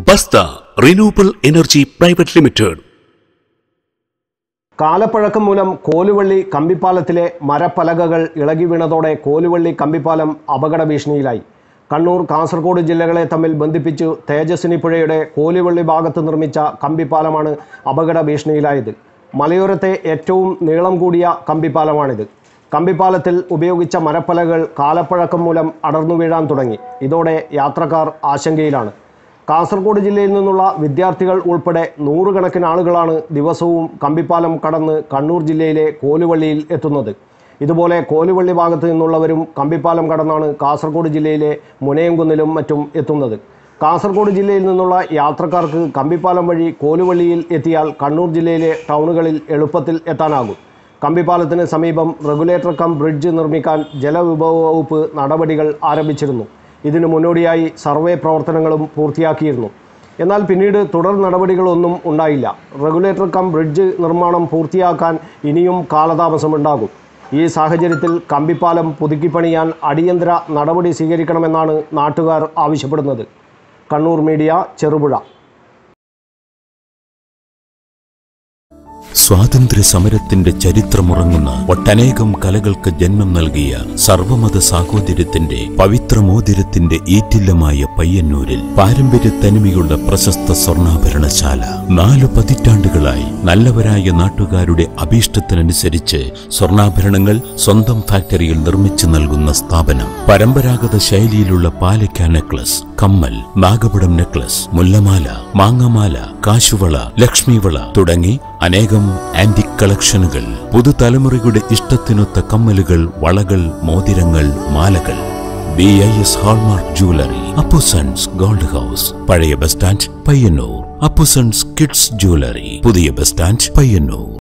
Basta Renewable Energy Private Limited. കാലപ്പഴക്കം മൂലം കോലുവള്ളി കമ്പിപ്പാലത്തിലെ മരപ്പലകകൾ ഇളകി വീണതോടെ കോലുവള്ളി കമ്പിപ്പാലം അപകട ഭീഷണിയിലായി. കണ്ണൂർ, കാസർഗോഡ് ജില്ലകളെ തമ്മിൽ ബന്ധിപ്പിച്ചു തേജസ്വിനി പുഴയുടെ കോലുവള്ളി ഭാഗത്ത് നിർമ്മിച്ച കമ്പിപ്പാലമാണ് അപകട ഭീഷണിയിലായത്. മലയോരത്തെ ഏറ്റവും നീളം കൂടിയ കമ്പിപ്പാലമാണിത്. കമ്പിപ്പാലത്തിൽ ഉപയോഗിച്ച മരപ്പലകൾ കാലപ്പഴക്കം മൂലം അടർന്നു വീഴാൻ തുടങ്ങി. ഇതോടെ യാത്രക്കാർ ആശങ്കയിലാണ്. കാസർഗോഡ് ജില്ലയിൽ നിന്നുള്ള വിദ്യാർത്ഥികൾ ഉൾപ്പെടെ നൂറുകണക്കിന് ആളുകളാണ് ദിവസവും കമ്പിപ്പാലം കടന്ന് കണ്ണൂർ ജില്ലയിലെ കോലുവള്ളിയിൽ എത്തുന്നത്. ഇതുപോലെ കോലുവള്ളി ഭാഗത്ത് നിന്നുള്ളവരും കമ്പിപ്പാലം കടന്നാണ് കാസർഗോഡ് ജില്ലയിലെ മുനയംകുന്നിലും മറ്റും എത്തുന്നത്. കാസർഗോഡ് ജില്ലയിൽ നിന്നുള്ള യാത്രക്കാർക്ക് കമ്പിപ്പാലം വഴി കോലുവള്ളിയിൽ എത്തിയാൽ കണ്ണൂർ ജില്ലയിലെ ടൗണുകളിൽ എളുപ്പത്തിൽ എത്താനാകും. കമ്പിപ്പാലത്തിന് സമീപം റെഗുലേറ്റർ കം ബ്രിഡ്ജ് നിർമ്മിക്കാൻ ജലവിഭവ വകുപ്പ് നടപടികൾ ആരംഭിച്ചിരുന്നു. ഇതിനു മുന്നോടിയായി സർവേ പ്രവർത്തനങ്ങളും പൂർത്തിയാക്കിയിരുന്നു. എന്നാൽ പിന്നീട് തുടർ നടപടികളൊന്നും ഉണ്ടായില്ല. റെഗുലേറ്റർ കം ബ്രിഡ്ജ് നിർമ്മാണം പൂർത്തിയാക്കാൻ ഇനിയും കാലതാമസമുണ്ടാകും. ഈ സാഹചര്യത്തിൽ കമ്പിപ്പാലം പുതുക്കിപ്പണിയാൻ അടിയന്തര നടപടി സ്വീകരിക്കണമെന്നാണ് നാട്ടുകാർ ആവശ്യപ്പെടുന്നത്. കണ്ണൂർ മീഡിയ, ചെറുപുഴ. സ്വാതന്ത്ര്യ സമരത്തിന്റെ ചരിത്രമുറങ്ങുന്ന ഒട്ടനേകം കലകൾക്ക് ജന്മം നൽകിയ സർവമത സാഹോദര്യത്തിന്റെ പവിത്രമോതിരത്തിന്റെ ഈറ്റില്ലമായ പയ്യന്നൂരിൽ പാരമ്പര്യ തനിമയുള്ള പ്രശസ്ത സ്വർണ്ണാഭരണശാല 4 പതിറ്റാണ്ടുകളായി നല്ലവരായ നാട്ടുകാരുടെ അഭീഷ്ടത്തിനനുസരിച്ച് സ്വർണ്ണാഭരണങ്ങൾ സ്വന്തം ഫാക്ടറിയിൽ നിർമ്മിച്ചു നൽകുന്ന സ്ഥാപനം. പരമ്പരാഗത ശൈലിയിലുള്ള പാലക്ക നെക്ലസ്, കമ്മൽ, നാഗപടം നെക്ലസ്, മുല്ലമാല, മാങ്ങമാല, കാശുവള, ലക്ഷ്മിവള തുടങ്ങി അനേകം ആന്റിക് കളക്ഷനുകൾ, പുതുതലമുറയുടെ ഇഷ്ടത്തിനൊത്ത കമ്മലുകൾ, വളകൾ, മോതിരങ്ങൾ, മാലകൾ. BIS hallmark jewellery, Appusons gold house, പഴയ bus stand, Payyanur. Appusons kids jewellery, പുതിയ ബസ് സ്റ്റാൻഡ്, പയ്യന്നൂർ.